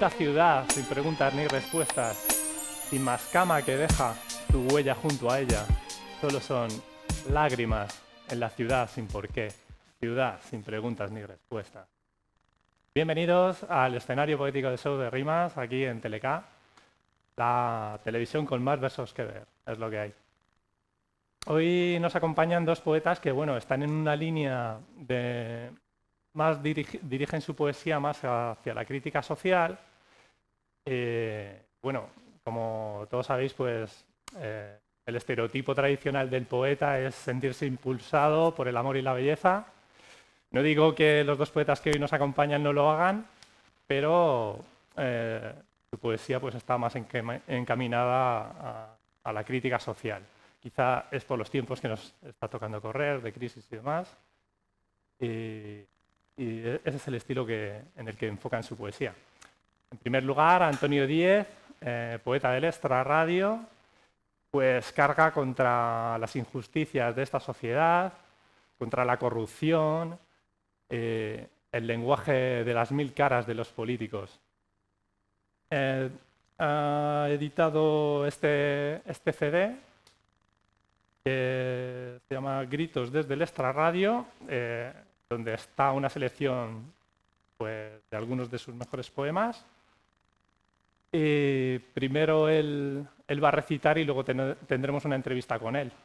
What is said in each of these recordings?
Esta ciudad, sin preguntas ni respuestas, sin más cama que deja tu huella junto a ella, solo son lágrimas en la ciudad sin porqué, ciudad sin preguntas ni respuestas. Bienvenidos al escenario poético de Show de Rimas, aquí en Teleca, la televisión con más versos que ver, es lo que hay. Hoy nos acompañan dos poetas que, bueno, están en una línea de... dirigen su poesía más hacia la crítica social. Bueno, como todos sabéis, pues el estereotipo tradicional del poeta es sentirse impulsado por el amor y la belleza. No digo que los dos poetas que hoy nos acompañan no lo hagan, pero su poesía pues está más encaminada a la crítica social. Quizá es por los tiempos que nos está tocando correr, de crisis y demás. Y ese es el estilo en el que enfocan su poesía. En primer lugar, Antonio Díez, poeta del Extra Radio, pues carga contra las injusticias de esta sociedad, contra la corrupción, el lenguaje de las mil caras de los políticos. Ha editado este CD que se llama Gritos desde el Extra Radio, donde está una selección pues, de algunos de sus mejores poemas. Y primero él va a recitar y luego tendremos una entrevista con él.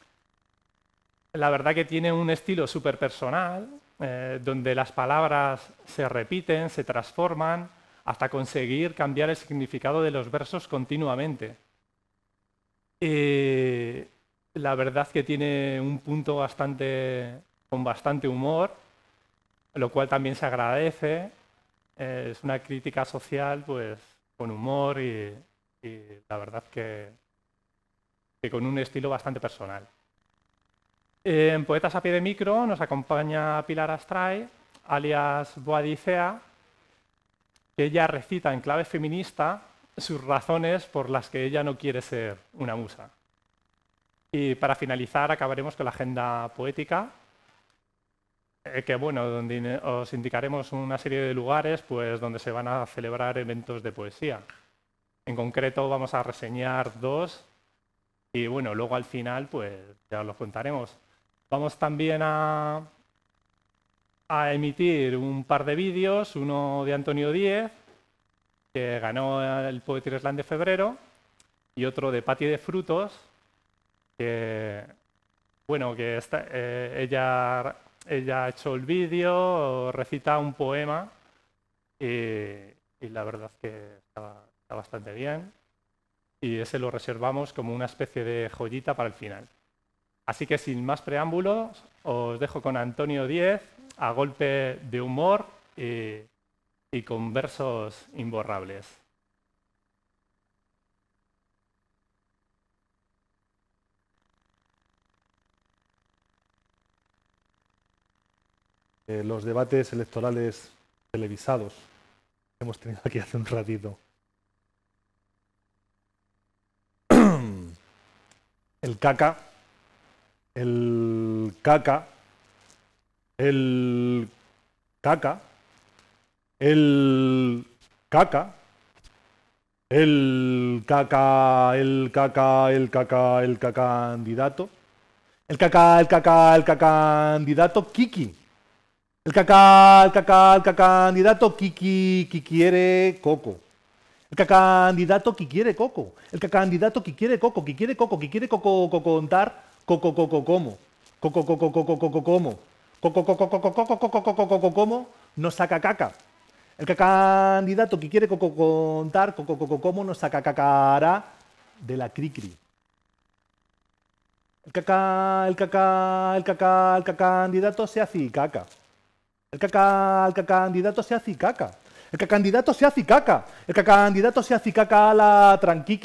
La verdad que tiene un estilo súper personal, donde las palabras se repiten, se transforman, hasta conseguir cambiar el significado de los versos continuamente. La verdad que tiene un punto con bastante humor, lo cual también se agradece. Es una crítica social pues, con humor y la verdad que con un estilo bastante personal. En Poetas a pie de micro nos acompaña Pilar Astray, alias Boadicea, que ella recita en clave feminista sus razones por las que ella no quiere ser una musa. Y para finalizar acabaremos con la agenda poética, que bueno, donde os indicaremos una serie de lugares pues, donde se van a celebrar eventos de poesía. En concreto vamos a reseñar dos y bueno, luego al final pues ya os lo contaremos. Vamos también a emitir un par de vídeos, uno de Antonio Díez, que ganó el Poetry Slam de febrero, y otro de Patti de Frutos, que bueno, que ella ha hecho el vídeo, recita un poema y la verdad que está bastante bien y ese lo reservamos como una especie de joyita para el final. Así que sin más preámbulos os dejo con Antonio Díez a golpe de humor y con versos imborrables. Los debates electorales televisados que hemos tenido aquí hace un ratito. El caca, el caca, el caca, el caca, el caca, el caca, el caca, el caca candidato, el caca, el caca, el caca candidato Kiki. El candidato que quiere coco. El candidato que quiere coco. El candidato que quiere coco, que quiere coco, que quiere coco contar, coco como. Coco como. Coco como no saca caca. El candidato que quiere coco contar, coco como no saca cacara de la cricri. El candidato se hace caca. El candidato se hace caca. El candidato se hace caca. El candidato se hace caca a la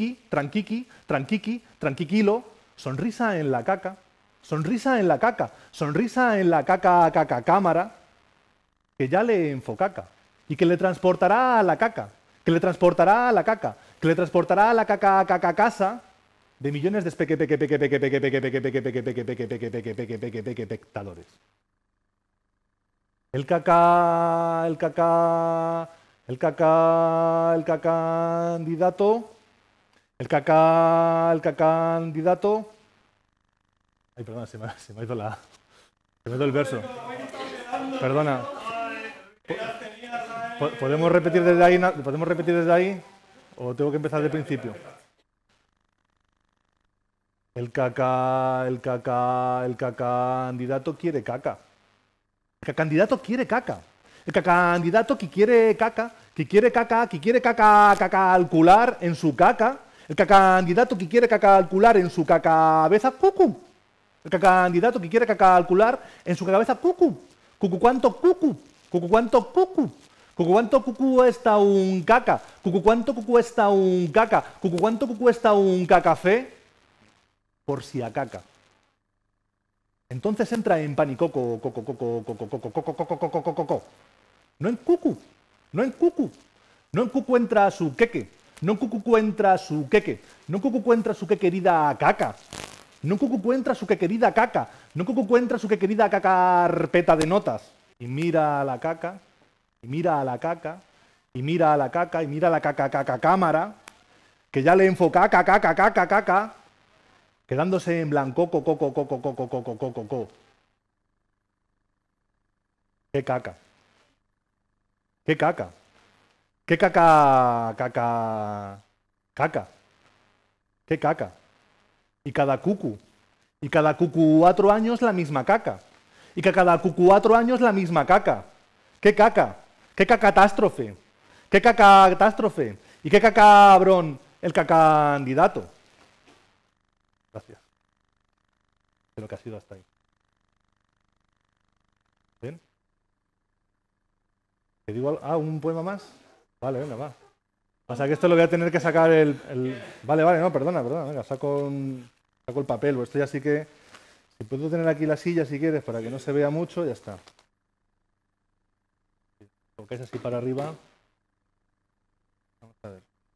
tranquilo. Sonrisa en la caca. Sonrisa en la caca. Sonrisa en la caca cámara. Que ya le enfocaca. Y que le transportará a la caca. Que le transportará a la caca. Que le transportará a la caca casa de millones de espectadores. El caca el cacandidato, el cacandidato. Ay, perdona, se me ha ido el verso. Perdona. ¿Podemos repetir desde ahí? ¿Podemos repetir desde ahí? ¿O tengo que empezar desde el principio? El cacandidato quiere caca. El cacandidato quiere caca. El cacandidato que quiere caca, calcular en su caca. El cacandidato que quiere calcular en su cabeza, cucu. El cacandidato que quiere calcular en su cabeza, cucu. Cucu, ¿cuánto cucu? Cucu, ¿cuánto cucu? Cucu, ¿cuánto cucu cuesta un caca? Cucu, ¿cuánto cucu cuesta un caca? Cucu, ¿cuánto cucu cuesta un cacafé? Por si a caca. Entonces entra en pánico, no en cucu, no en cucu, no en cucu entra su queque, no en cucu entra su queque, no en cucu entra su que querida caca, no en cucu entra su que querida caca, no en cucu entra su que querida carpeta de notas. Y mira a la caca, y mira a la caca, y mira a la caca, y mira a la caca cámara, que ya le enfoca caca, quedándose en blanco, ¿Qué caca? ¿Qué caca? ¿Qué caca? Caca. ¿Qué caca? Y cada cucu 4 años la misma caca. Y que cada cucu 4 años la misma caca. ¿Qué caca? ¿Qué cacatástrofe? ¿Qué cacatástrofe? ¿Y qué cacabrón el cacandidato? Gracias. Creo que ha sido hasta ahí. ¿Bien? ¿Te digo algo? ¿Un poema más? Vale, venga, va. O sea que esto lo voy a tener que sacar Vale, no, perdona, venga, saco el papel, pues esto ya sí que... Si puedo tener aquí la silla si quieres, para que no se vea mucho, ya está. Colocáis así para arriba. Vamos a ver.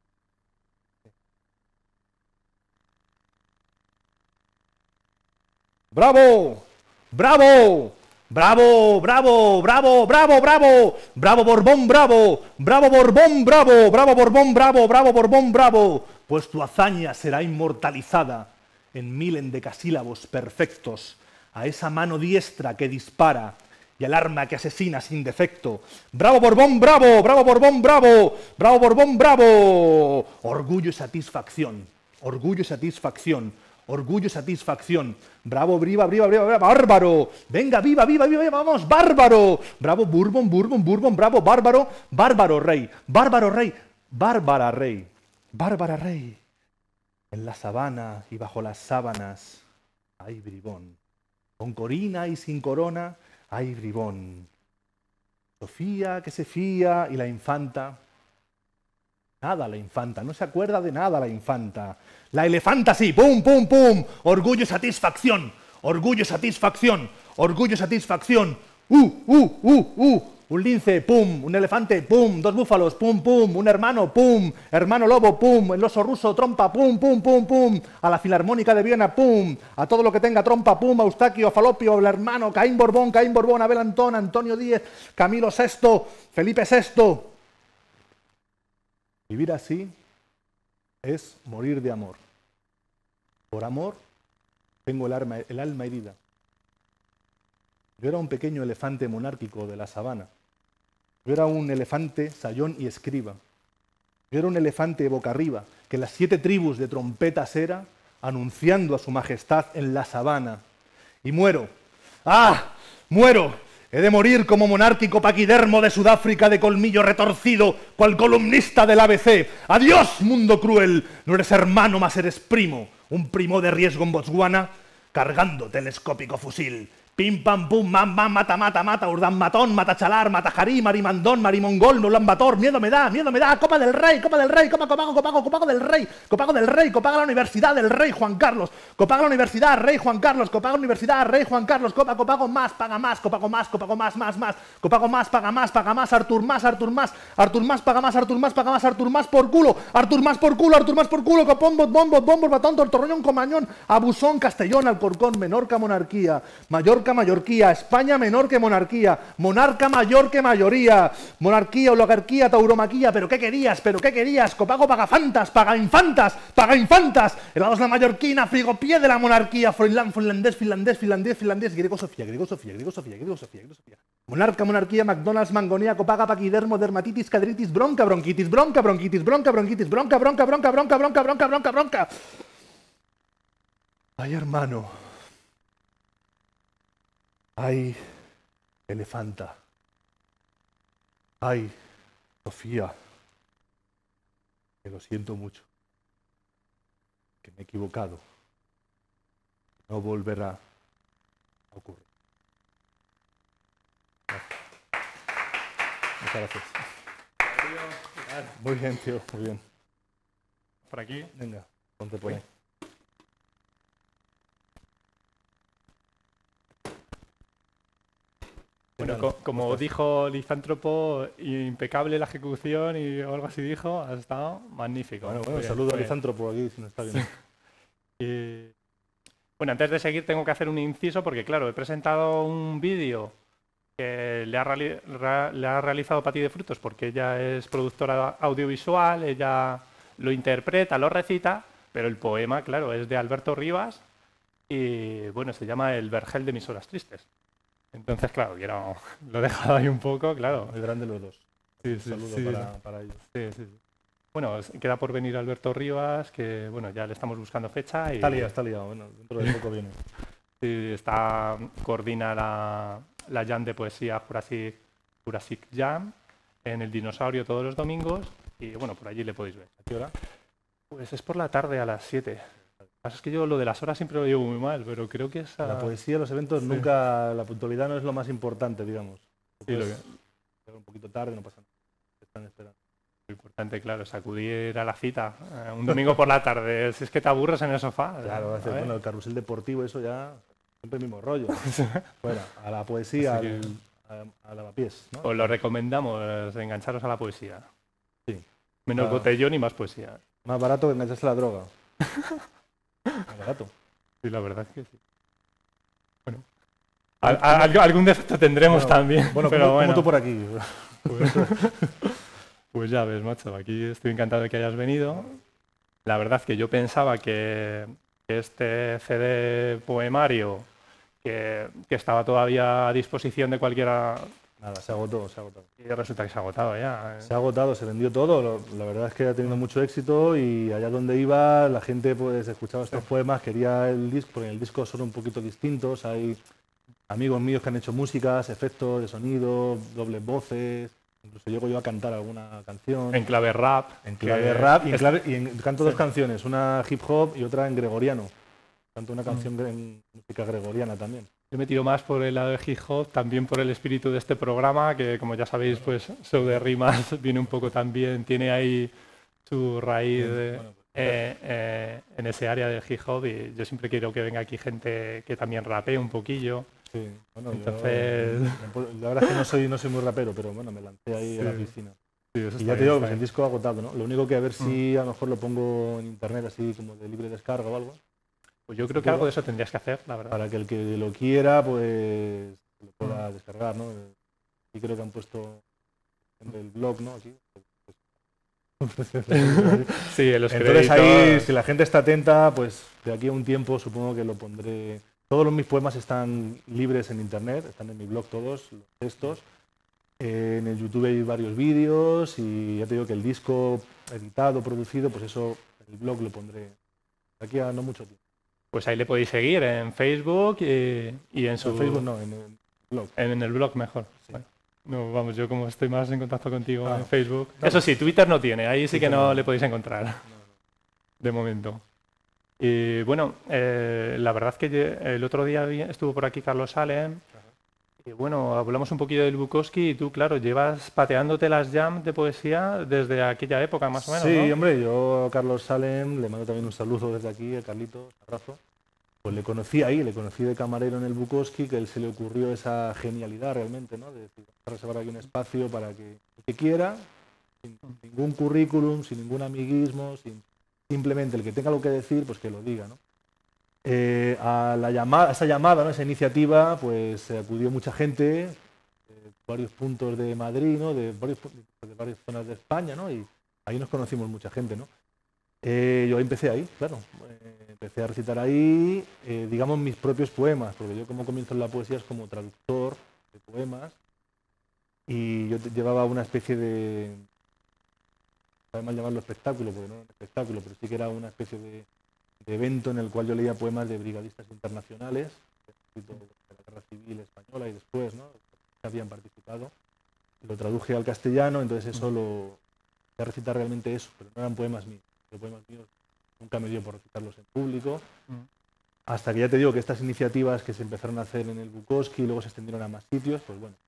¡Bravo! ¡Bravo! ¡Bravo! ¡Bravo! ¡Bravo! ¡Bravo! ¡Bravo! ¡Bravo Borbón! ¡Bravo! ¡Bravo Borbón! ¡Bravo! ¡Bravo Borbón! ¡Bravo! ¡Bravo Borbón! ¡Bravo! Pues tu hazaña será inmortalizada en 1000 endecasílabos perfectos a esa mano diestra que dispara y al arma que asesina sin defecto. ¡Bravo Borbón! ¡Bravo! ¡Bravo Borbón! ¡Bravo! ¡Bravo Borbón! ¡Bravo! Orgullo y satisfacción. Orgullo y satisfacción. Orgullo y satisfacción. Bravo, viva, bárbaro. Venga, viva, vamos, bárbaro. Bravo, Bourbon, bravo, bárbaro, bárbaro rey, bárbara rey. En la sabana y bajo las sábanas hay bribón. Con corina y sin corona hay bribón. Sofía que se fía y la infanta. Nada la infanta, no se acuerda de nada la infanta. La elefanta sí, pum, pum, pum. Orgullo y satisfacción, orgullo y satisfacción, orgullo y satisfacción. Un lince, pum. Un elefante, pum. 2 búfalos, pum, pum. Un hermano, pum. Hermano lobo, pum. El oso ruso, trompa, pum, pum, pum, pum. A la Filarmónica de Viena, pum. A todo lo que tenga trompa, pum. A Eustaquio, a Falopio, el hermano, Caín Borbón, Abel Antón, Antonio Díez, Camilo VI, Felipe VI. Vivir así es morir de amor. Por amor tengo el alma herida. Yo era un pequeño elefante monárquico de la sabana. Yo era un elefante sayón y escriba. Yo era un elefante boca arriba, que las 7 tribus de trompetas era, anunciando a su majestad en la sabana. Y muero. ¡Ah! ¡Muero! He de morir como monárquico paquidermo de Sudáfrica de colmillo retorcido, cual columnista del ABC. ¡Adiós, mundo cruel! No eres hermano, mas eres primo. Un primo de riesgo en Botswana, cargando telescópico fusil. Pim, pam, pum, mam, mam, mata, mata, mata, Urdán Matón, mata Chalar, mata Jarí, Marimandón, Marimongol, Nolambator, miedo me da, Copa del Rey, copago del Rey, copaga la Universidad del Rey Juan Carlos, copaga la Universidad, Rey Juan Carlos, copaga la Universidad, Rey Juan Carlos, copago más, paga más, copago más, copago más, copago más, paga más, Artur más, paga más, Artur más por culo, copón, bombos, batón, tortorroñón, comañón, abusón, Castellón, Alcorcón, Menorca, monarquía, Mallorca, Mallorca, Mallorquía, España menor que monarquía, monarca mayor que mayoría, monarquía, oligarquía, tauromaquía, ¿pero qué querías? ¿Pero qué querías? Copago pagafantas, paga infantas, helados la mallorquina, frigopié de la monarquía, finlandés, griego Sofía, monarca, monarquía, McDonald's, mangonía, copaga, paquidermo, dermatitis, cadritis, bronca, bronquitis, bronca, bronquitis, bronca, bronquitis, bronca, bronca, bronca, bronca, bronca, bronca, bronca, bronca. Ay, hermano. Ay, elefanta. Ay, Sofía. Que lo siento mucho. Que me he equivocado. No volverá a ocurrir. Muchas gracias. Muy bien, tío, muy bien. Por aquí. Venga, ponte por ahí. Bueno, como dijo Lisántropo, impecable la ejecución y algo así dijo, ha estado magnífico. Bueno, saludo a Lisántropo aquí, si no está bien. Y, bueno, antes de seguir tengo que hacer un inciso porque, claro, he presentado un vídeo que le ha realizado Pati de Frutos porque ella es productora audiovisual, ella lo interpreta, lo recita, pero el poema, claro, es de Alberto Rivas y, bueno, se llama El vergel de mis horas tristes. Entonces, claro, lo he dejado ahí un poco, claro. Muy grande los dos. Sí, un saludo para ellos. Sí. Bueno, queda por venir Alberto Rivas, que bueno, ya le estamos buscando fecha. Y, está liado. Bueno, dentro de poco viene. Sí, coordina la jam de poesía Jurassic Jam en el Dinosaurio todos los domingos. Y bueno, por allí le podéis ver. ¿A qué hora? Pues es por la tarde a las 7. Lo que pasa es que yo lo de las horas siempre lo llevo muy mal, pero creo que es La poesía, los eventos, nunca, la puntualidad no es lo más importante, digamos. Sí, un poquito tarde, no pasa nada. Están esperando. Lo importante, claro, es acudir a la cita un domingo por la tarde. Si es que te aburres en el sofá. Claro, bueno, el carrusel deportivo, eso ya siempre el mismo rollo. Bueno, a la poesía, a lavapiés, ¿no? Os lo recomendamos, engancharos a la poesía. Sí. Menos botellón y más poesía. Más barato que engancharse a la droga. Más barato. Sí, la verdad es que sí. Bueno, algún defecto tendremos también. Bueno, pero como tú por aquí. Pues ya ves, macho, aquí estoy encantado de que hayas venido. La verdad es que yo pensaba que este CD poemario, que estaba todavía a disposición de cualquiera... Nada, se agotó. Y resulta que se ha agotado ya. Se ha agotado, se vendió todo. La verdad es que ha tenido mucho éxito y allá donde iba la gente pues escuchaba estos poemas, quería el disco, porque en el disco son un poquito distintos. Hay amigos míos que han hecho músicas, efectos de sonido, dobles voces. Incluso llego yo a cantar alguna canción. En clave rap. Canto dos canciones, una hip hop y otra en gregoriano. Canto una canción en música gregoriana también. Yo me tiro más por el lado de hip hop, también por el espíritu de este programa, que como ya sabéis, pues Show de Rimas viene un poco también, tiene ahí su raíz en ese área del hip hop y yo siempre quiero que venga aquí gente que también rapee un poquillo. Sí, bueno, entonces... la verdad es que no soy muy rapero, pero bueno, me lancé ahí a la piscina. Sí, y ya te digo, pues el disco agotado, ¿no? Lo único que a ver si a lo mejor lo pongo en internet así como de libre descarga o algo. Pues yo creo que algo de eso tendrías que hacer, la verdad. Para que el que lo quiera, pues lo pueda descargar, ¿no? Y creo que han puesto en el blog, ¿no? Aquí. Sí, en los Entonces ahí, si la gente está atenta, pues de aquí a un tiempo supongo que lo pondré. Todos mis poemas están libres en internet, están en mi blog todos, los textos. En el YouTube hay varios vídeos y ya te digo que el disco editado, producido, pues eso, en el blog lo pondré de aquí a no mucho tiempo. Pues ahí le podéis seguir en Facebook y en su... En Facebook no, en el blog. En el blog mejor. Sí. Bueno, no, vamos, yo como estoy más en contacto contigo en Facebook. Claro. Eso sí, Twitter no tiene, ahí sí que no le podéis encontrar. De momento. Y bueno, la verdad es que el otro día estuvo por aquí Carlos Salem. Y bueno, hablamos un poquito del Bukowski y tú, claro, llevas pateándote las jams de poesía desde aquella época, más o menos, Sí, ¿no? hombre, yo a Carlos Salem le mando también un saludo desde aquí, a Carlitos, un abrazo. Pues le conocí ahí, le conocí de camarero en el Bukowski, que él se le ocurrió esa genialidad realmente, ¿no? De decir, vamos a reservar aquí un espacio para que el que quiera, sin ningún currículum, sin ningún amiguismo, simplemente el que tenga algo que decir, pues que lo diga, ¿no? A esa llamada, ¿no? Esa iniciativa, pues se acudió mucha gente, varios puntos de Madrid, ¿no? De varias zonas de España, ¿no? Y ahí nos conocimos mucha gente, ¿no? Yo empecé ahí, claro. Empecé a recitar ahí, digamos, mis propios poemas, porque yo como comienzo en la poesía es como traductor de poemas, y yo llevaba una especie de, además llamarlo espectáculo, porque no era un espectáculo, pero sí que era una especie de evento en el cual yo leía poemas de brigadistas internacionales, de la Guerra Civil Española y después, ¿no? Que habían participado. Lo traduje al castellano, entonces eso lo empecé a recitar realmente eso, pero no eran poemas míos. Los poemas míos nunca me dio por recitarlos en público, hasta que ya te digo que estas iniciativas que se empezaron a hacer en el Bukowski y luego se extendieron a más sitios, pues bueno,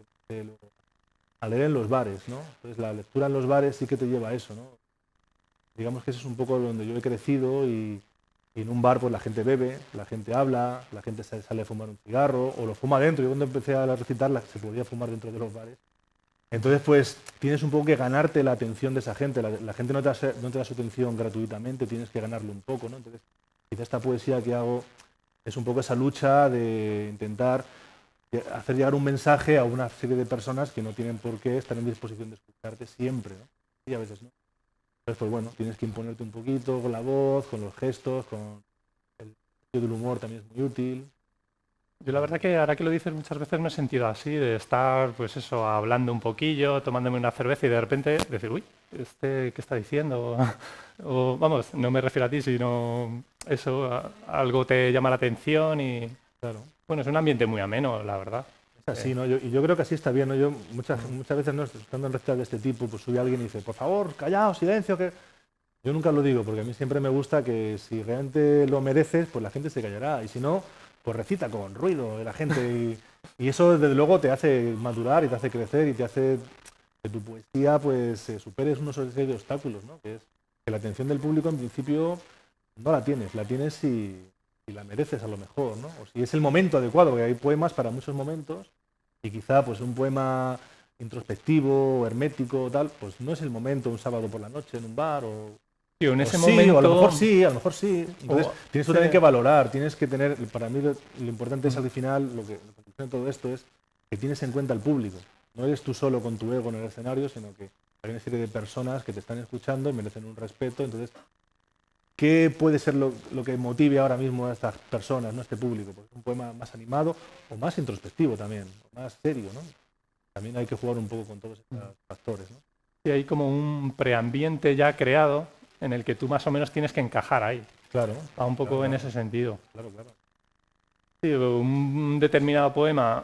a leer en los bares, ¿no? Entonces la lectura en los bares sí que te lleva a eso, ¿no? Digamos que ese es un poco donde yo he crecido y en un bar pues la gente bebe, la gente habla, la gente sale a fumar un cigarro o lo fuma dentro. Yo cuando empecé a recitar se podía fumar dentro de los bares. Entonces pues tienes un poco que ganarte la atención de esa gente. La gente no te da su atención gratuitamente, tienes que ganarle un poco, ¿no? Entonces quizá esta poesía que hago es un poco esa lucha de intentar hacer llegar un mensaje a una serie de personas que no tienen por qué estar en disposición de escucharte siempre, ¿no? Y a veces no. Entonces, pues bueno, tienes que imponerte un poquito con la voz, con los gestos, con el sentido del humor también es muy útil. Yo la verdad que ahora que lo dices muchas veces me he sentido así, de estar pues eso, hablando un poquillo, tomándome una cerveza y de repente decir, uy, ¿qué está diciendo? O vamos, no me refiero a ti, sino eso, algo te llama la atención y Claro. bueno, es un ambiente muy ameno, la verdad. Es así, ¿no? Y yo creo que así está bien, ¿no? Yo muchas veces, ¿no? Estando en recitas de este tipo, pues sube alguien y dice, por favor, callaos, silencio, que... Yo nunca lo digo, porque a mí siempre me gusta que si realmente lo mereces, pues la gente se callará. Y si no, pues recita con ruido de la gente. Y eso, desde luego, te hace madurar y te hace crecer y te hace que tu poesía, pues, superes unos serie de obstáculos, ¿no? Que es que la atención del público, en principio, no la tienes si la mereces a lo mejor, ¿no? O si es el momento adecuado, porque hay poemas para muchos momentos y quizá, pues, un poema introspectivo, hermético, tal, pues no es el momento un sábado por la noche en un bar o... Sí, en ese Sí, momento... o a lo mejor sí, a lo mejor sí. Entonces, tienes tú sí. también que valorar, tienes que tener, para mí lo importante es al final, lo que de todo esto es que tienes en cuenta al público. No eres tú solo con tu ego en el escenario, sino que hay una serie de personas que te están escuchando y merecen un respeto. Entonces, ¿qué puede ser lo que motive ahora mismo a estas personas, ¿no? A este público? Pues un poema más animado o más introspectivo también, o más serio, ¿no? También hay que jugar un poco con todos estos factores, ¿no? Sí, hay como un preambiente ya creado en el que tú más o menos tienes que encajar ahí. Claro. Va un poco claro, en ese sentido. Claro, claro. Sí, un determinado poema,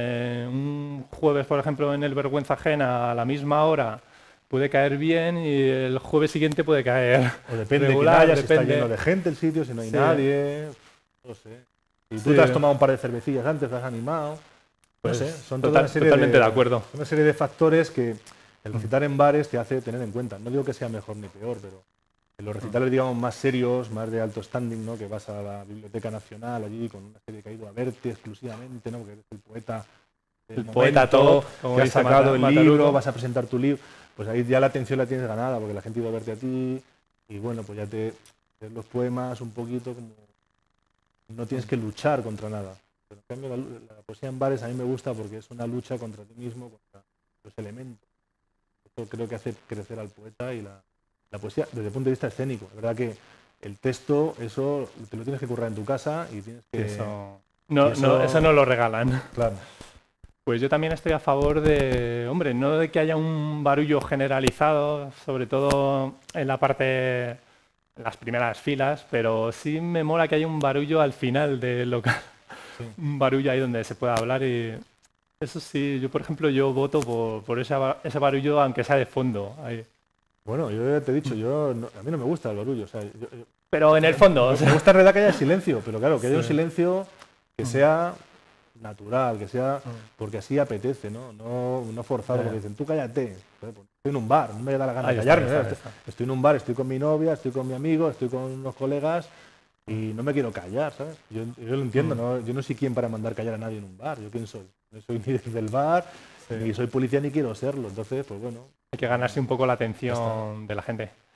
un jueves, por ejemplo, en el Vergüenza Ajena a la misma hora, puede caer bien y el jueves siguiente puede caer o depende regular, de quién haya, si está depende. lleno de gente el sitio, si no hay Sí. nadie, no sé. Si tú Sí. te has tomado un par de cervecillas antes, te has animado, Pues no sé, son toda una serie totalmente de acuerdo. una serie de factores que el recitar en bares te hace tener en cuenta. No digo que sea mejor ni peor, pero en los recitales, digamos, más serios, más de alto standing, ¿no? Que vas a la Biblioteca Nacional allí con una serie que ha ido a verte exclusivamente, ¿no? Porque eres el poeta del El momento, poeta top, como que has dice sacado el Mataluco. libro, vas a presentar tu libro, pues ahí ya la atención la tienes ganada, porque la gente ha ido a verte a ti y bueno, pues ya te ves los poemas un poquito como... No tienes que luchar contra nada. Pero en cambio la poesía en bares a mí me gusta porque es una lucha contra ti mismo, contra los elementos. Esto creo que hace crecer al poeta y la poesía desde el punto de vista escénico. Es verdad que el texto, eso te lo tienes que currar en tu casa y tienes que... Eso no lo regalan. Claro. Pues yo también estoy a favor de, hombre, no de que haya un barullo generalizado, sobre todo en la parte, en las primeras filas, pero sí me mola que haya un barullo al final del local. Sí. Un barullo ahí donde se pueda hablar y eso sí, yo por ejemplo yo voto por ese barullo aunque sea de fondo. Ahí. Bueno, yo ya te he dicho, a mí no me gusta el barullo. O sea, Pero en el fondo, o sea, me gusta en realidad que haya silencio, pero claro, que haya un Sí. silencio que sea natural, que sea porque así apetece, ¿no? No forzado, Ya. porque dicen, tú cállate. Joder, pues estoy en un bar, no me da la gana Ahí de está, callarme. ahí ¿eh? está. Estoy en un bar, estoy con mi novia, estoy con mi amigo, estoy con unos colegas y no me quiero callar, ¿sabes? Yo lo entiendo, ¿no? Yo no soy quien para mandar callar a nadie en un bar. ¿Yo quién soy? No soy ni del bar, ni soy policía, ni quiero serlo. Entonces, pues bueno. Hay que ganarse un poco la atención de la gente.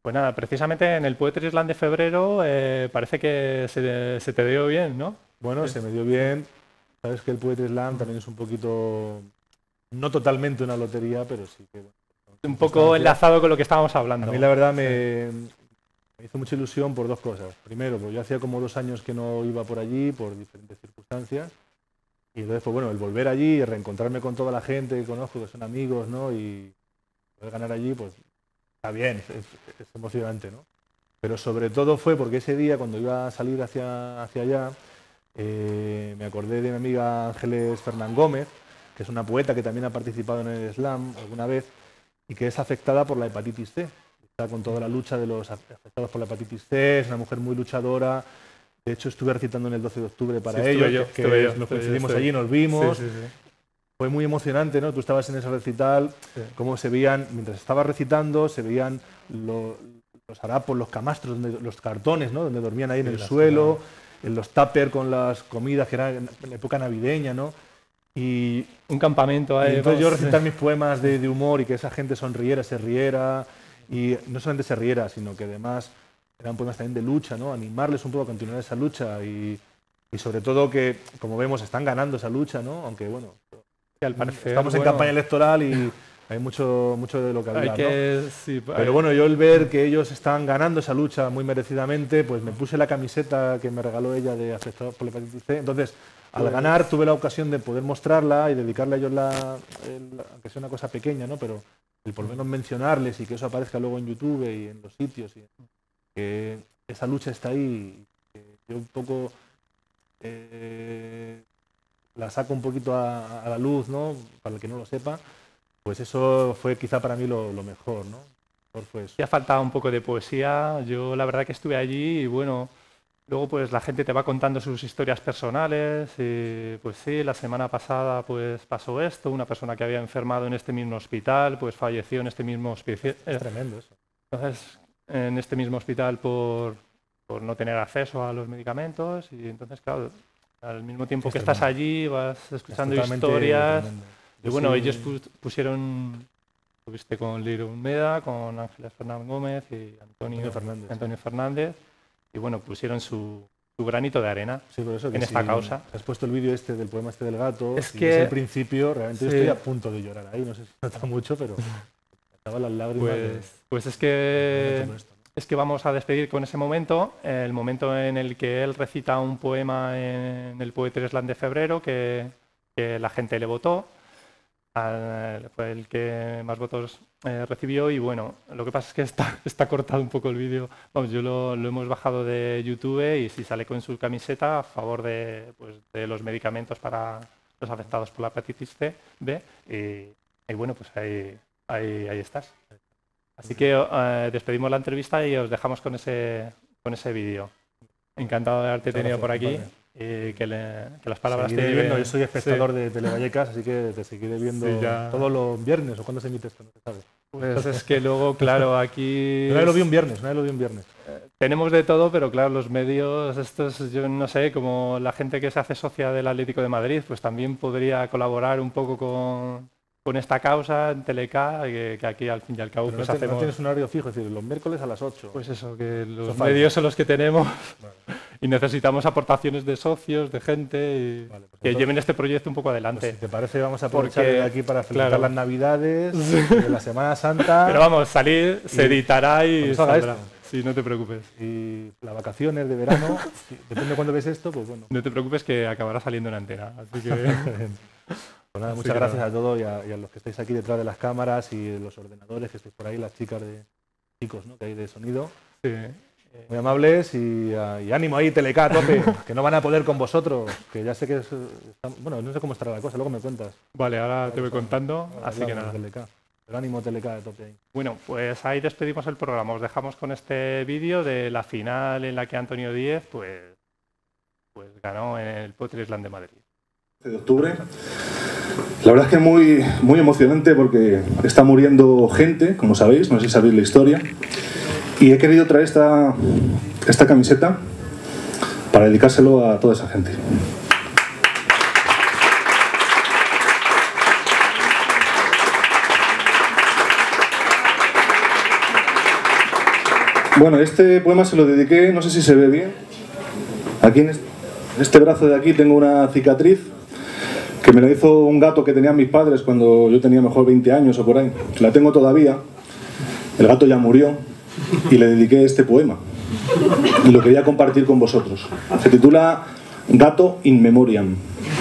Pues nada, precisamente en el Poetry Slam de febrero parece que se te dio bien, ¿no? Bueno, se me dio bien. Sabes que el Poetry Slam también es un poquito, no totalmente una lotería, pero sí que... Bueno, un poco enlazado con lo que estábamos hablando. A mí la verdad me hizo mucha ilusión por dos cosas. Primero, pues yo hacía como 2 años que no iba por allí por diferentes circunstancias. Y entonces, pues bueno, el volver allí y reencontrarme con toda la gente que conozco, que son amigos, ¿no? Y poder ganar allí, pues está bien, es emocionante, ¿no? Pero sobre todo fue porque ese día, cuando iba a salir hacia allá, me acordé de mi amiga Ángeles Fernán Gómez, que es una poeta que también ha participado en el slam alguna vez y que es afectada por la hepatitis C. Está con toda la lucha de los afectados por la hepatitis C, es una mujer muy luchadora. De hecho, estuve recitando en el 12 de octubre para ellos, nos coincidimos allí, nos vimos. Sí, sí, sí. Fue muy emocionante, ¿no? Tú estabas en ese recital, sí. Cómo se veían, mientras estaba recitando, se veían los harapos, los camastros, los cartones, ¿no? Donde dormían ahí en el suelo, en los tuppers con las comidas, que era en época navideña, ¿no? Y un campamento ahí. Y entonces yo recitar mis poemas de humor y que esa gente sonriera, se riera, y no solamente se riera, sino que además eran poemas también de lucha, ¿no? Animarles un poco a continuar esa lucha y sobre todo que, como vemos, están ganando esa lucha, ¿no? Aunque, bueno, al parecer, estamos en campaña electoral y hay mucho de lo que hablar, ¿no? Sí, pero bueno, yo el ver que ellos están ganando esa lucha muy merecidamente, pues me puse la camiseta que me regaló ella de afectados por la hepatitis C. Entonces, al ganar tuve la ocasión de poder mostrarla y dedicarle a ellos aunque sea una cosa pequeña, ¿no? Pero el por lo menos mencionarles y que eso aparezca luego en YouTube y en los sitios, y que esa lucha está ahí, que yo un poco la saco un poquito a la luz, ¿no? Para el que no lo sepa, pues eso fue quizá para mí lo mejor, ¿no? Ya faltaba un poco de poesía. Yo la verdad que estuve allí y bueno, luego pues la gente te va contando sus historias personales y pues sí, la semana pasada pues pasó esto, una persona que había enfermado en este mismo hospital pues falleció en este mismo hospital. Es tremendo eso. Entonces, en este mismo hospital por no tener acceso a los medicamentos y entonces claro, al mismo tiempo que estás allí vas escuchando historias. Y bueno, ellos pusieron, estuviste con Liro Unmeda, con Ángeles Fernán Gómez y Antonio Fernández, y bueno, pusieron su granito de arena en esta causa. Has puesto el vídeo este del poema este del gato, es que desde el principio realmente yo estoy a punto de llorar ahí, no sé si nota mucho, pero me estaban las lágrimas. Pues es que vamos a despedir con ese momento, el momento en el que él recita un poema en el Poetry Slam de febrero que la gente le votó. Fue el que más votos recibió y bueno, lo que pasa es que está cortado un poco el vídeo. Vamos, yo lo hemos bajado de YouTube y si sale con su camiseta a favor de los medicamentos para los afectados por la hepatitis C, B y bueno, pues ahí estás. Así que despedimos la entrevista y os dejamos con ese vídeo. Encantado de haberte tenido por aquí. Y que las palabras te viendo. Yo soy espectador de Televallecas, así que te seguiré viendo todos los viernes o cuando se emite esto, no se sabe. Pues es que luego, claro, aquí... Nadie lo vi un viernes, tenemos de todo, pero claro, los medios, estos, yo no sé, como la gente que se hace socia del Atlético de Madrid, pues también podría colaborar un poco con esta causa en Teleca, que aquí al fin y al cabo pues hacemos... No tienes un horario fijo, es decir, los miércoles a las 8. Pues eso, que los medios son los que tenemos y necesitamos aportaciones de socios, de gente que lleven este proyecto un poco adelante. Pues si te parece, vamos a aprovechar aquí para felicitar las Navidades, la Semana Santa... Pero vamos, se editará y saldrá. Sí, no te preocupes. Y las vacaciones de verano, depende de cuándo ves esto, pues bueno. No te preocupes que acabará saliendo en antena, así que... Pues nada, muchas gracias a todos y a los que estáis aquí detrás de las cámaras y de los ordenadores que estáis por ahí, las chicos, ¿no? Que hay de sonido. Sí. Muy amables y ánimo ahí, Teleca, a tope, que no van a poder con vosotros, que ya sé que bueno, no sé cómo estará la cosa, luego me cuentas. Vale, ahora te voy contando, así que nada. Pero ánimo, Teleca, de tope ahí. Bueno, pues ahí despedimos el programa, os dejamos con este vídeo de la final en la que Antonio Díez pues ganó en el Poetry Slam de Madrid. De octubre. La verdad es que muy emocionante porque está muriendo gente, como sabéis, no sé si sabéis la historia, y he querido traer esta camiseta para dedicárselo a toda esa gente. Bueno, este poema se lo dediqué, no sé si se ve bien. Aquí en este brazo de aquí tengo una cicatriz que me la hizo un gato que tenían mis padres cuando yo tenía mejor 20 años o por ahí. La tengo todavía. El gato ya murió y le dediqué este poema. Y lo quería compartir con vosotros. Se titula Gato in Memoriam.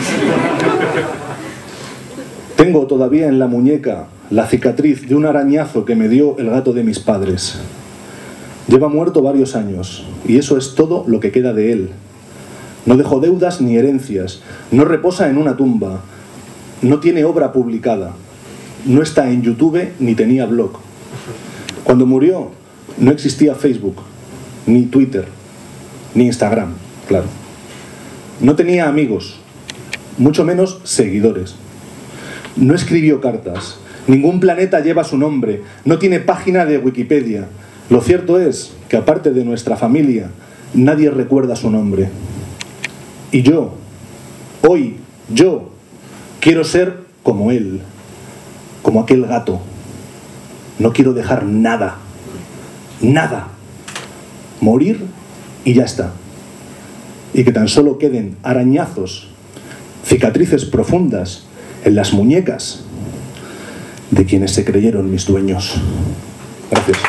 Tengo todavía en la muñeca la cicatriz de un arañazo que me dio el gato de mis padres. Lleva muerto varios años y eso es todo lo que queda de él. No dejó deudas ni herencias, no reposa en una tumba, no tiene obra publicada, no está en YouTube ni tenía blog. Cuando murió no existía Facebook, ni Twitter, ni Instagram, claro. No tenía amigos, mucho menos seguidores. No escribió cartas, ningún planeta lleva su nombre, no tiene página de Wikipedia. Lo cierto es que aparte de nuestra familia, nadie recuerda su nombre. Y yo, hoy, yo, quiero ser como él, como aquel gato. No quiero dejar nada, nada. Morir y ya está. Y que tan solo queden arañazos, cicatrices profundas en las muñecas de quienes se creyeron mis dueños. Gracias.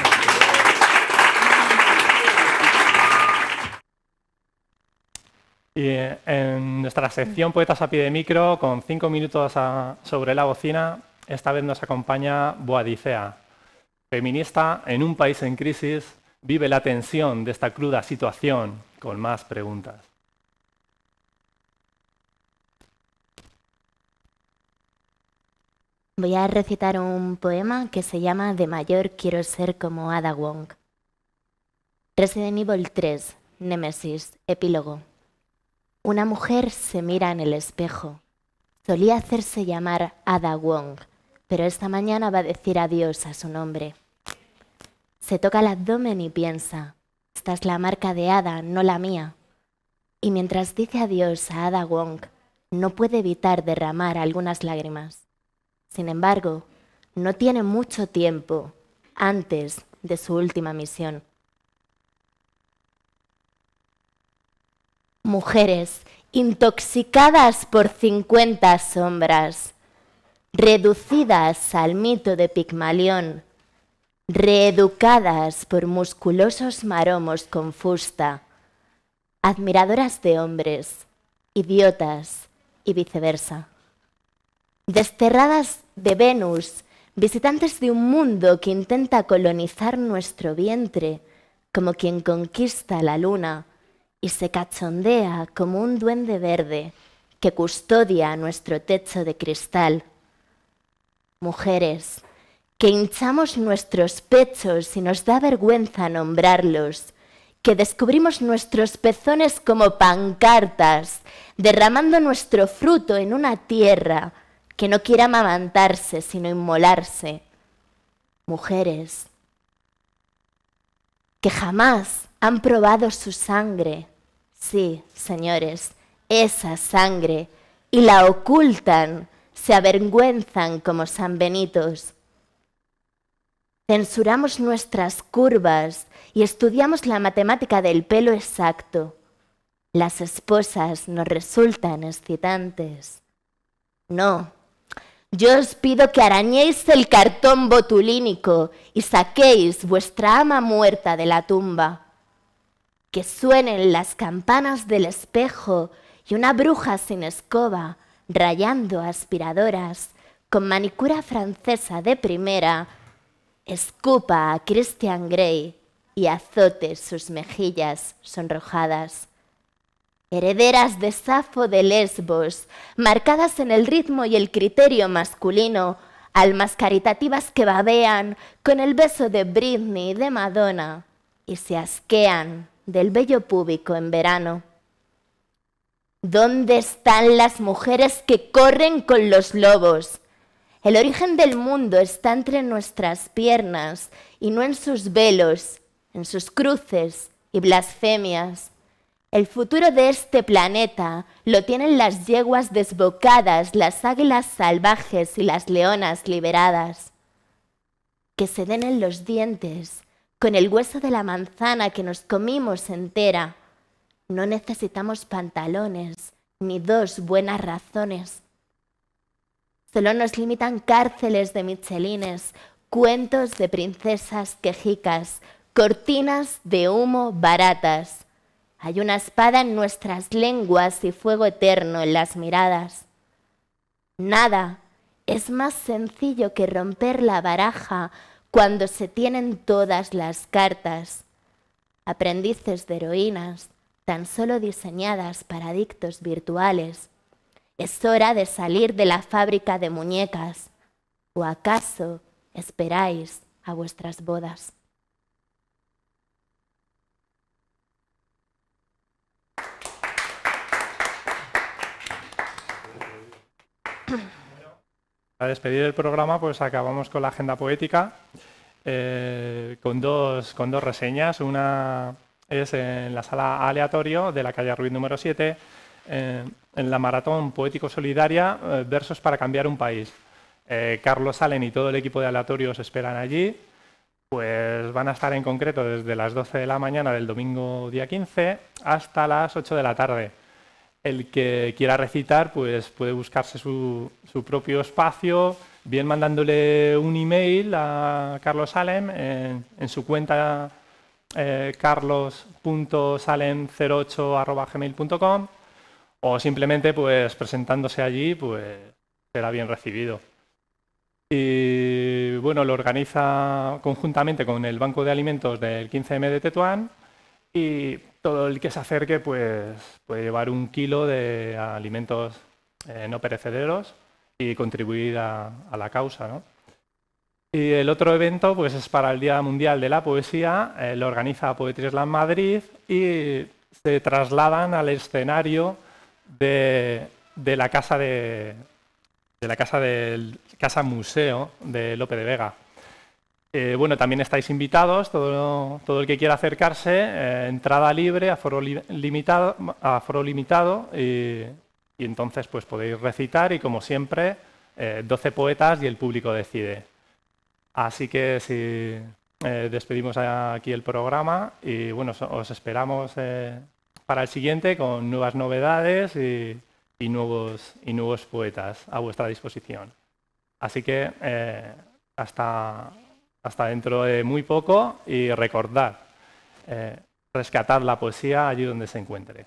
Y en nuestra sección Poetas a pie de micro, con 5 minutos sobre la bocina, esta vez nos acompaña Boadicea. Feminista en un país en crisis, vive la tensión de esta cruda situación con más preguntas. Voy a recitar un poema que se llama De mayor quiero ser como Ada Wong. Resident Evil 3, Némesis, epílogo. Una mujer se mira en el espejo. Solía hacerse llamar Ada Wong, pero esta mañana va a decir adiós a su nombre. Se toca el abdomen y piensa, esta es la marca de Ada, no la mía. Y mientras dice adiós a Ada Wong, no puede evitar derramar algunas lágrimas. Sin embargo, no tiene mucho tiempo antes de su última misión. Mujeres intoxicadas por 50 sombras, reducidas al mito de Pigmalión, reeducadas por musculosos maromos con fusta, admiradoras de hombres, idiotas y viceversa. Desterradas de Venus, visitantes de un mundo que intenta colonizar nuestro vientre, como quien conquista la luna y se cachondea como un duende verde que custodia nuestro techo de cristal. Mujeres, que hinchamos nuestros pechos y nos da vergüenza nombrarlos, que descubrimos nuestros pezones como pancartas, derramando nuestro fruto en una tierra que no quiere amamantarse sino inmolarse. Mujeres que jamás han probado su sangre, sí, señores, esa sangre, y la ocultan, se avergüenzan como San Benitos. Censuramos nuestras curvas y estudiamos la matemática del pelo exacto. Las esposas nos resultan excitantes. No. Yo os pido que arañéis el cartón botulínico y saquéis vuestra ama muerta de la tumba. Que suenen las campanas del espejo y una bruja sin escoba, rayando aspiradoras, con manicura francesa de primera, escupa a Christian Grey y azote sus mejillas sonrojadas. Herederas de Safo de Lesbos, marcadas en el ritmo y el criterio masculino, almas caritativas que babean con el beso de Britney y de Madonna y se asquean del vello púbico en verano. ¿Dónde están las mujeres que corren con los lobos? El origen del mundo está entre nuestras piernas y no en sus velos, en sus cruces y blasfemias. El futuro de este planeta lo tienen las yeguas desbocadas, las águilas salvajes y las leonas liberadas. Que se den en los dientes con el hueso de la manzana que nos comimos entera. No necesitamos pantalones ni dos buenas razones. Solo nos limitan cárceles de michelines, cuentos de princesas quejicas, cortinas de humo baratas. Hay una espada en nuestras lenguas y fuego eterno en las miradas. Nada es más sencillo que romper la baraja cuando se tienen todas las cartas. Aprendices de heroínas, tan solo diseñadas para adictos virtuales. Es hora de salir de la fábrica de muñecas. ¿O acaso esperáis a vuestras bodas? Para despedir el programa, pues acabamos con la agenda poética, con dos reseñas. Una es en la sala Aleatorio de la calle Ruiz número 7, en la maratón poético solidaria Versos para cambiar un país. Carlos Salem y todo el equipo de Aleatorio os esperan allí. Pues van a estar en concreto desde las 12 de la mañana del domingo día 15 hasta las 8 de la tarde. El que quiera recitar pues puede buscarse su propio espacio, bien mandándole un email a Carlos Salem en su cuenta carlos.salem08@gmail.com, o simplemente pues presentándose allí, pues será bien recibido. Y bueno, lo organiza conjuntamente con el Banco de Alimentos del 15M de Tetuán, y todo el que se acerque pues puede llevar 1 kilo de alimentos no perecederos y contribuir a la causa, ¿no? Y el otro evento pues es para el Día Mundial de la Poesía. Lo organiza Poetry Slam Madrid y se trasladan al escenario de la casa museo de Lope de Vega. Bueno, también estáis invitados, todo el que quiera acercarse, entrada libre, aforo limitado, y entonces pues podéis recitar y, como siempre, 12 poetas y el público decide. Así que despedimos aquí el programa y bueno, os esperamos para el siguiente con nuevas novedades y nuevos poetas a vuestra disposición. Así que hasta dentro de muy poco, y recordad, rescatad la poesía allí donde se encuentre.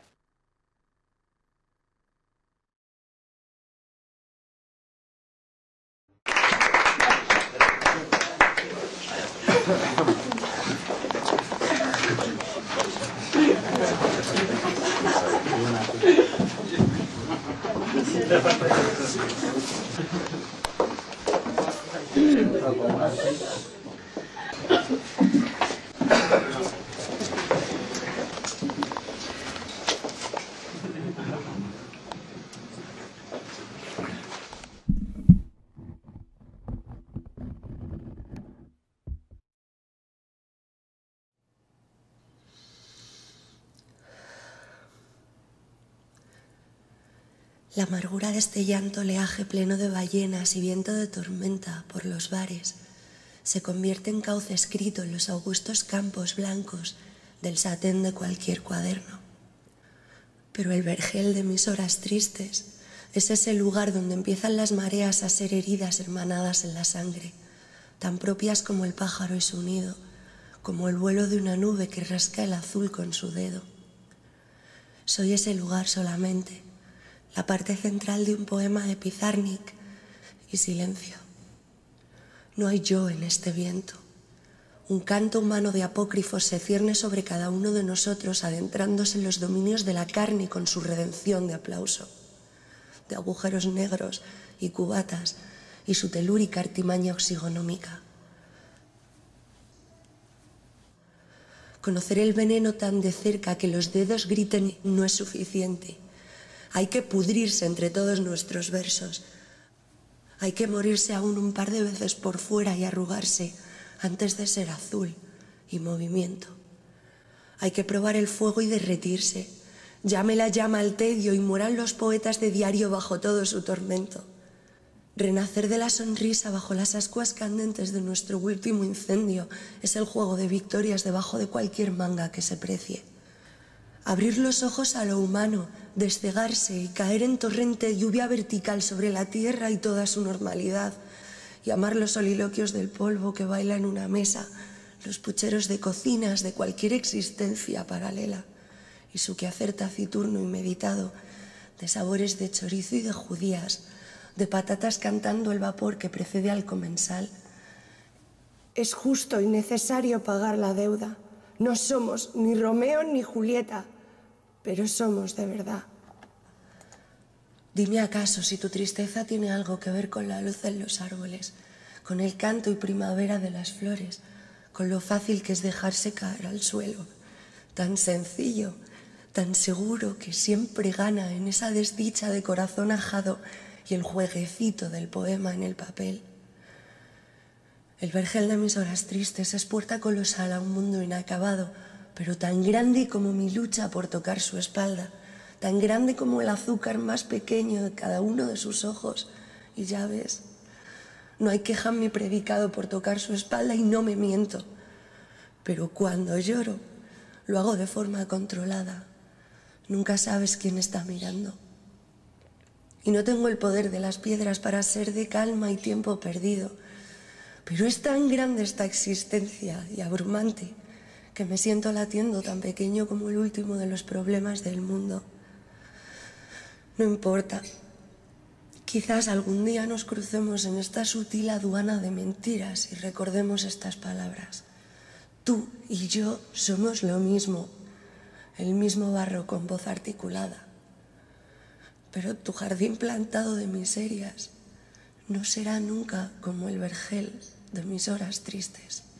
La amargura de este llanto, oleaje pleno de ballenas y viento de tormenta por los bares, se convierte en cauce escrito en los augustos campos blancos del satén de cualquier cuaderno. Pero el vergel de mis horas tristes es ese lugar donde empiezan las mareas a ser heridas hermanadas en la sangre, tan propias como el pájaro y su nido, como el vuelo de una nube que rasca el azul con su dedo. Soy ese lugar solamente, la parte central de un poema de Pizarnik y silencio. No hay yo en este viento. Un canto humano de apócrifos se cierne sobre cada uno de nosotros, adentrándose en los dominios de la carne con su redención de aplauso, de agujeros negros y cubatas y su telúrica artimaña oxigonómica. Conocer el veneno tan de cerca que los dedos griten no es suficiente. Hay que pudrirse entre todos nuestros versos. Hay que morirse aún un par de veces por fuera y arrugarse antes de ser azul y movimiento. Hay que probar el fuego y derretirse. Llame la llama al tedio y mueran los poetas de diario bajo todo su tormento. Renacer de la sonrisa bajo las ascuas candentes de nuestro último incendio es el juego de victorias debajo de cualquier manga que se precie. Abrir los ojos a lo humano, descegarse y caer en torrente lluvia vertical sobre la tierra y toda su normalidad, y amar los soliloquios del polvo que baila en una mesa, los pucheros de cocinas de cualquier existencia paralela, y su quehacer taciturno y meditado, de sabores de chorizo y de judías, de patatas cantando el vapor que precede al comensal. Es justo y necesario pagar la deuda. No somos ni Romeo ni Julieta, pero somos de verdad. Dime acaso si tu tristeza tiene algo que ver con la luz en los árboles, con el canto y primavera de las flores, con lo fácil que es dejarse caer al suelo, tan sencillo, tan seguro que siempre gana en esa desdicha de corazón ajado y el jueguecito del poema en el papel. El vergel de mis horas tristes es puerta colosal a un mundo inacabado, pero tan grande como mi lucha por tocar su espalda, tan grande como el azúcar más pequeño de cada uno de sus ojos. Y ya ves, no hay queja en mi predicado por tocar su espalda y no me miento. Pero cuando lloro, lo hago de forma controlada. Nunca sabes quién está mirando. Y no tengo el poder de las piedras para ser de calma y tiempo perdido. Pero es tan grande esta existencia y abrumante que me siento latiendo tan pequeño como el último de los problemas del mundo. No importa. Quizás algún día nos crucemos en esta sutil aduana de mentiras y recordemos estas palabras. Tú y yo somos lo mismo, el mismo barro con voz articulada. Pero tu jardín plantado de miserias no será nunca como el vergel de mis horas tristes.